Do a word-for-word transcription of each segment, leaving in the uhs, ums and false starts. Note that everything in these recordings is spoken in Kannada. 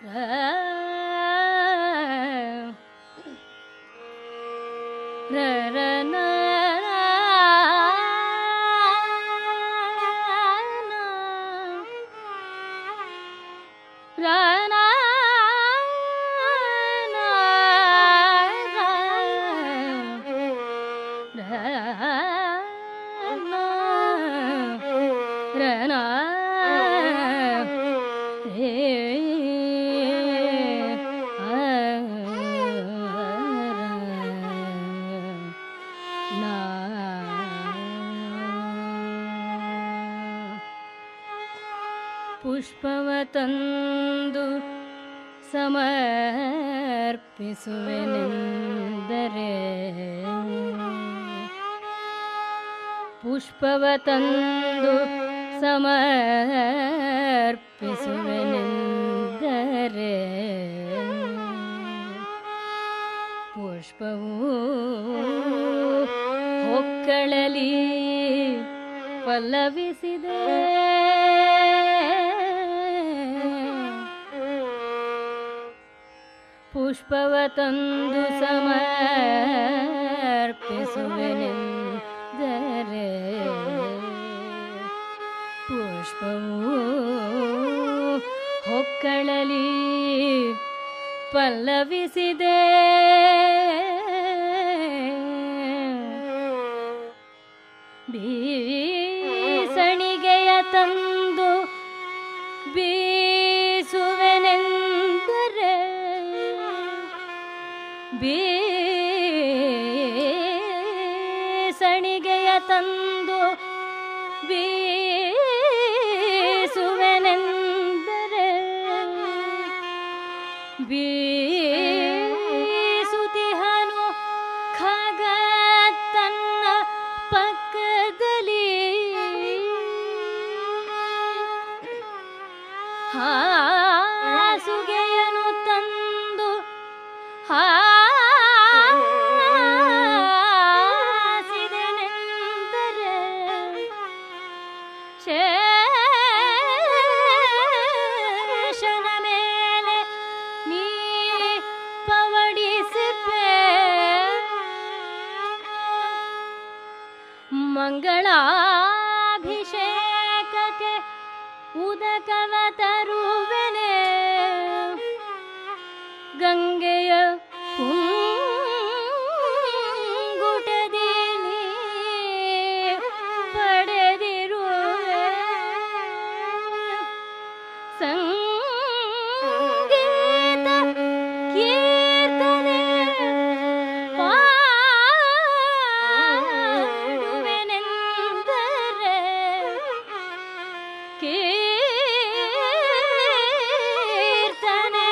ಪುಷ್ಪವತಂದು ಸಮರ್ಪಿಸುವೆನೆಂದರೆ ಪುಷ್ಪವತಂದು ಸಮರ್ಪಿಸುವೆನೆಂದರೆ ಪುಷ್ಪವು ಹೊಕ್ಕಳಲಿ ಪಲ್ಲವಿಸಿದೆ ಪುಷ್ಪವತಂದು ಸಮರ್ಪಿಸುವೆನೆಂದರೆ ಪುಷ್ಪವು ಹೊಕ್ಕಳಲಿ ಪಲ್ಲವಿಸಿದೆ ಬೀಸಣಿಗೆಯ ತಂದು ಬೀಸುವೆನೆಂದರೆ ಬೀಸಣಿಗೆಯ ತಂದು ಬೀಸುವೆನೆಂದರೆ ಬೀಸುತಿಹನು ಖಗ ತನ್ನ ಪಕ್ಕದಲ್ಲಿ ಹಾಸುಗೆಯನು ತಂದು ಹಾಸಿದೆನೆಂದರೆ ಶೇಷನ ಮೇಲೆ ನೀ ಪವಡಿಸಿಪೆ ಮಂಗಳಾಭಿಷೇಕಕ್ಕೆ ಉದಕವ ತರುವೆನೆ ಗಂಗೆಯ ಪುಂಗುಟದಿ ನೀ ಪಡೆದಿರುವೆ ಸಂಗೀತ ಕೀರ್ತನೆ ಪಾಡುವೆನೆಂದರೆ ಕೀರ್ತನೆ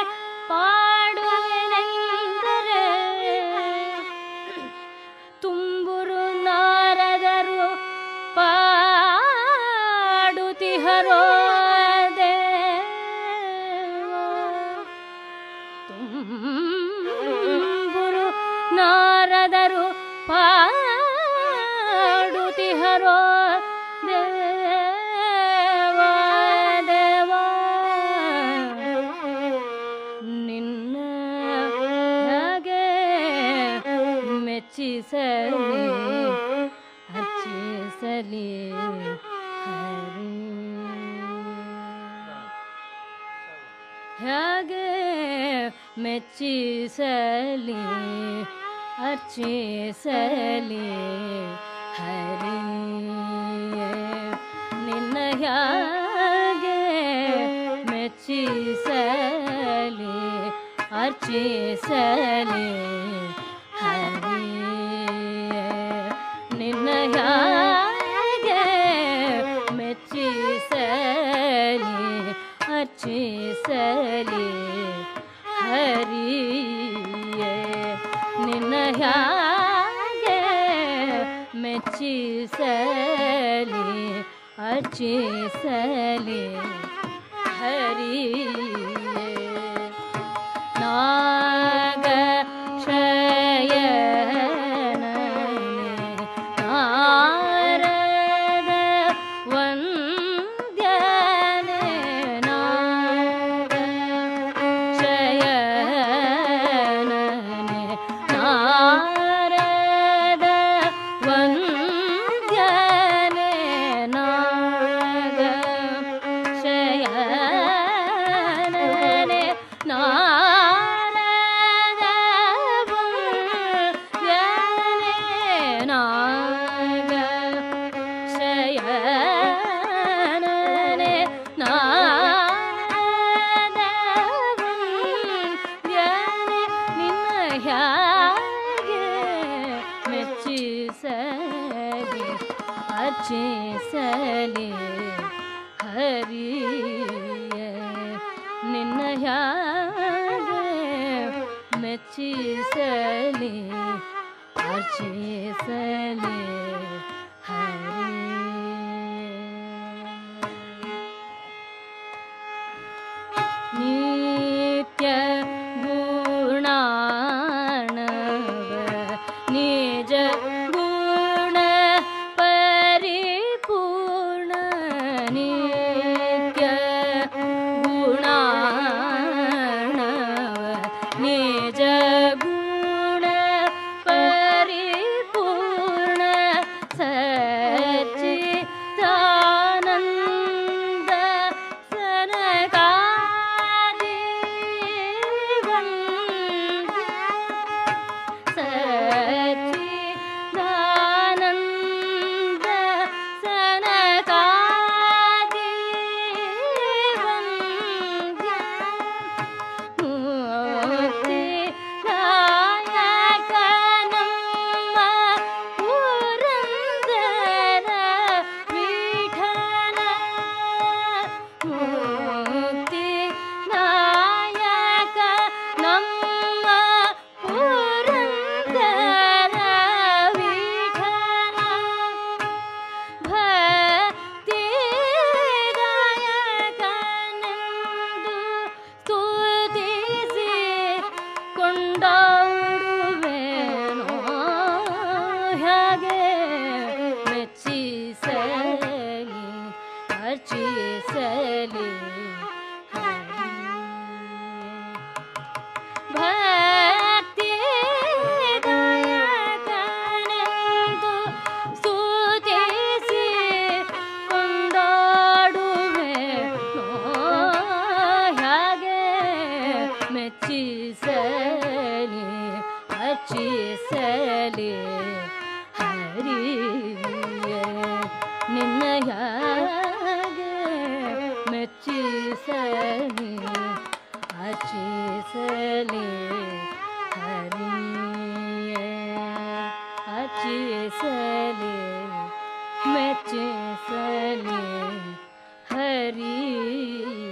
ಪಾಡುವೆನೆಂದರೆ ತುಂಬುರು ನಾರದರು ಪಾಡುತ್ತಿಹರೋ ದೇವ ತುಂಬುರು ನಾರದರು ಪಾಡುತ್ತಿಹರೋ ದೇವ ದೇವ ನಿನ್ನ ಹಾಗೆ ಮೆಚ್ಚಿಸಲಿ ಅರ್ಚಿಸಲಿ ಹರಿ ಹಾಗೆ ಮೆಚ್ಚಿಸಲಿ ಅರ್ಚಿಸಲಿ ಹರಿ ನಿನ್ನ ಹಾಗೆ ಮೆಚ್ಚಿಸಲಿ ಅರ್ಚಿಸಲಿ ಹರಿ ನಿನ್ನ ಹಾಗೆ ಮೆಚ್ಚಿಸಲಿ ಅರ್ಚಿಸಲಿ ಹರಿ ನಿನ್ನ ಹಾಗೆ ಮೆಚ್ಚಿಸಲಿ ಅರ್ಚಿಸಲಿ ಹರಿ ನಾಗ ಶಯನನೆ ನಾರದ ವಂದ್ಯನೆ ನಾಗ ಅರ್ಚಿಸಲಿ ಹರಿಯ ನಿನ್ನಯಾಗೆ ಮೆಚ್ಚಿಸಲಿ ಅರ್ಚಿಸಲಿ ಹರಿ ನಿತ್ಯ ಗುಣಾಣವ ನಿಜ ಗುಣ ಪರಿಪೂರ್ಣ ನಿತ್ಯ ಗುಣಾಣವ ನಿಜ ಗುಣ ಪರಿಪೂರ್ಣ ಸಚ್ಚಿದಾನಂದ ಸನಕಾದಿ ಸಚ್ಚಿದಾನಂದ ಸನಕಾದಿ ಮುಕ್ತಿ ದಾಯಕ ನಮ್ಮ ಪುರಂದರ ವಿಠಲ ಮುಕ್ತಿ ದಾಯಕ ನಮ್ಮ ಪುರಂದರ ವಿಠಲ ಭಕ್ತಿದಾಯಕನೆಂದು ಸ್ತುತಿಸಿ ಕೊಂಡಾಡುವೆನೋ ಹಾಗೆ ಮೆಚ್ಚಿಸಲಿ ಅರ್ಚಿಸಲಿ ಹರಿ ಭಕ್ತಿದಾಯಕನೆಂದು ಸ್ತುತಿಸಿ ಕೊಂಡಾಡುವೆನೋ ಹಾಗೆ ಮೆಚ್ಚಿಸಲಿ ಅರ್ಚಿಸಲಿ ಹರಿಯ ನಿನ್ನಯಾಗೆ ಮೆಚ್ಚಿಸಲಿ ಅರ್ಚಿಸಲಿ ಹರಿಯ ಅರ್ಚಿಸಲಿ ಮೆಚ್ಚಿಸಲಿ ಹರಿಯ